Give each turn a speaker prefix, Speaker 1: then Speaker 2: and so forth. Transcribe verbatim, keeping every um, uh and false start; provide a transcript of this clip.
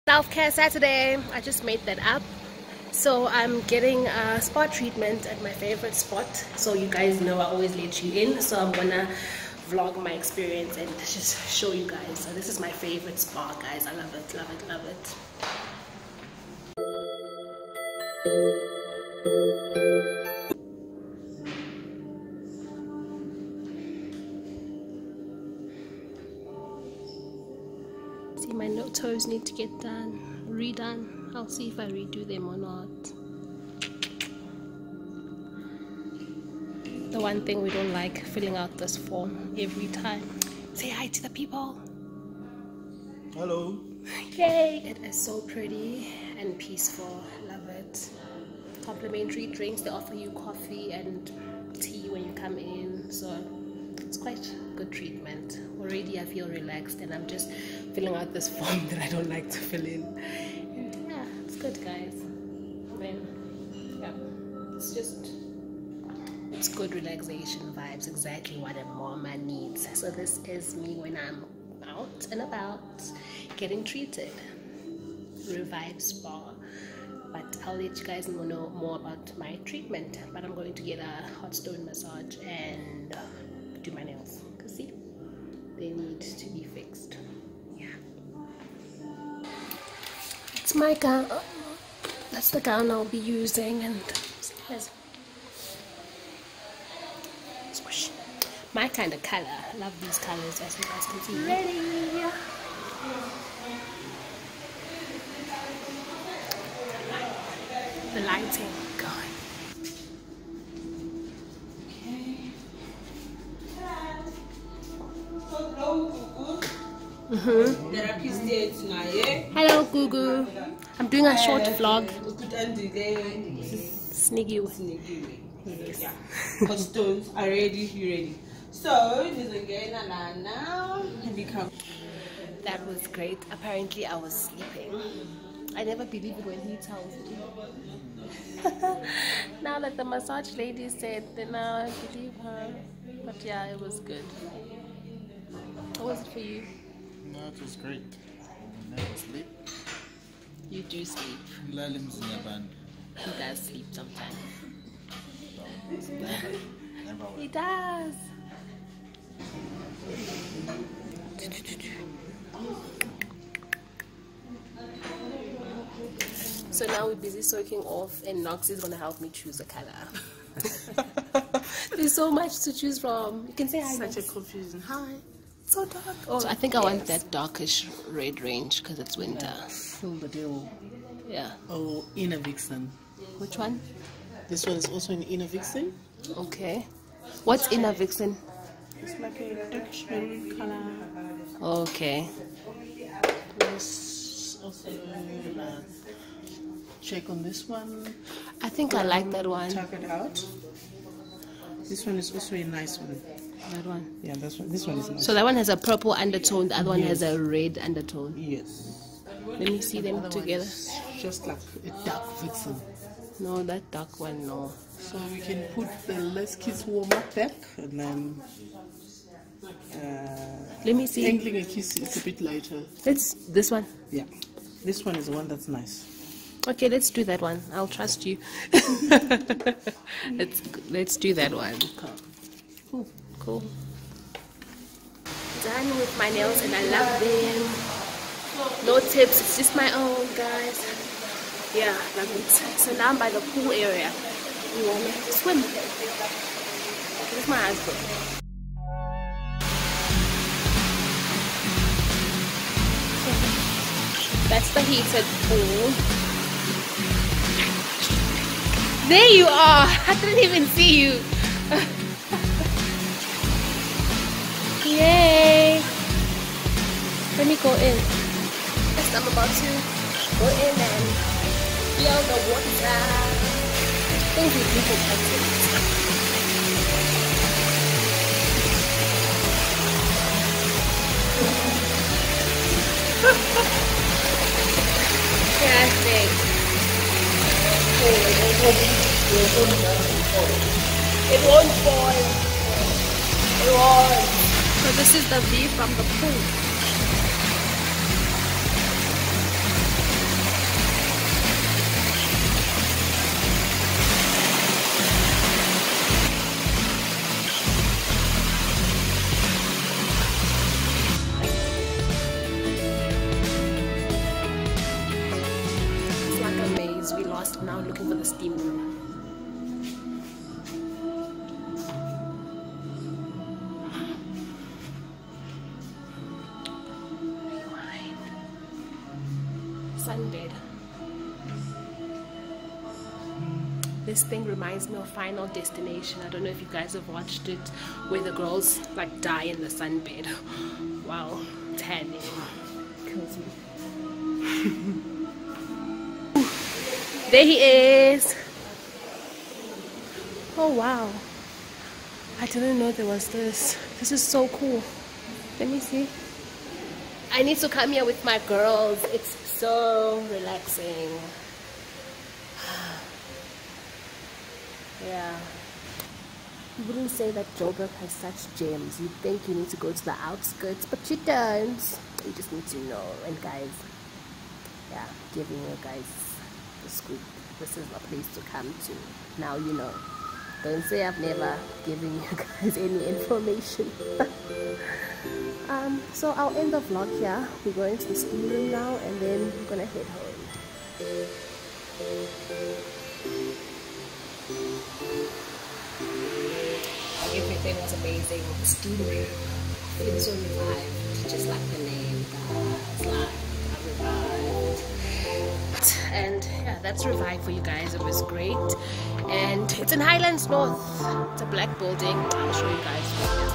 Speaker 1: Self-care Saturday. I just made that up. So I'm getting a spa treatment at my favorite spot. So you guys know I always let you in. So I'm gonna vlog my experience and just show you guys. So this is my favorite spa, guys. I love it, love it, love it. See, my no toes need to get done, redone. I'll see if I redo them or not. The one thing we don't like, filling out this form every time. Say hi to the people.
Speaker 2: Hello.
Speaker 1: Yay! It is so pretty and peaceful. Love it. Complimentary drinks. They offer you coffee and tea when you come in. So it's quite good treatment. Already I feel relaxed and I'm just filling out this form that I don't like to fill in. And yeah, it's good, guys. Then, yeah, it's just, it's good relaxation vibes, exactly what a mama needs. So this is me when I'm out and about getting treated. Revive Spa. But I'll let you guys know more about my treatment. But I'm going to get a hot stone massage and do my nails. Because see, they need to be fixed. Yeah. It's my gown. That's the gown I'll be using. And there's squish. My kind of color. I love these colors, as you guys can see. Ready? The lighting. God. Mm-hmm. Hello, Gugu. I'm doing a short vlog. Sinikiwe.
Speaker 3: Yes. Yeah. Hot stones are ready. You ready? So this again, and now become.
Speaker 1: That was great. Apparently, I was sleeping. I never believe it when he tells me. Now that the massage lady said, then now I believe her. But yeah, it was good. How was it for you?
Speaker 2: No, it was great. I never sleep.
Speaker 1: You do sleep. He does sleep sometimes.
Speaker 2: Never, never
Speaker 1: He does. So now we're busy soaking off, and Nox is gonna help me choose a color. There's so much to choose from. You can say hi.
Speaker 3: Such a confusion. Hi.
Speaker 1: So dark. Oh, so I think I want that darkish red range because it's winter.
Speaker 3: Fill the deal.
Speaker 1: Yeah.
Speaker 3: Oh, inner vixen.
Speaker 1: Which one?
Speaker 3: This one is also an inner vixen.
Speaker 1: Okay. What's inner vixen?
Speaker 3: It's like a darkish maroon color.
Speaker 1: Okay.
Speaker 3: Let's also uh, check on this one.
Speaker 1: I think I like that one.
Speaker 3: Tuck it out. This one is also a nice one.
Speaker 1: That one.
Speaker 3: Yeah, this one. This one is nice.
Speaker 1: So that one has a purple undertone. The other one
Speaker 3: Yes.
Speaker 1: has a red undertone.
Speaker 3: Yes.
Speaker 1: Let me see them
Speaker 3: The
Speaker 1: together.
Speaker 3: Just like a dark vixen.
Speaker 1: No, that dark one, no.
Speaker 3: So we can put the Let's Kiss warm up back and then uh,
Speaker 1: Let me see.
Speaker 3: Angling a Kiss is a bit later.
Speaker 1: Let's this one.
Speaker 3: Yeah. This one is the one that's nice.
Speaker 1: Okay, let's do that one. I'll trust you. let's let's do that one. Cool. Cool. Done with my nails and I love them. No tips, it's just my own, guys. Yeah, love it. So now I'm by the pool area. We want to swim. This is my husband. That's the heated pool. There you are! I didn't even see you. Yay! Let me go in. Yes, I'm about to go in and feel the water. Thank you, people. Yeah, I think. It won't fall. It won't. So this is the view from the pool. just now looking for the steam room. Sunbed. This thing reminds me of Final Destination. I don't know if you guys have watched it, where the girls like die in the sunbed. Wow, tanning kills me. There he is. Oh wow, I didn't know there was this. This is so cool. Let me see. I need to come here with my girls. It's so relaxing. Yeah. You wouldn't say that Joburg has such gems. You'd think you need to go to the outskirts, but you don't. You just need to know. And guys, yeah, giving you guys the scoop. This is a place to come to. Now you know. Don't say I've never given you guys any information. um, so I'll end the vlog here. We're going to the steam room now, and then we're gonna head home. Everything was amazing. The steam room, feeling so revived, just like the name, guys. Like I revived. And yeah, that's Revive for you guys. It was great, and it's in Highlands North. It's a black building. I'll show you guys.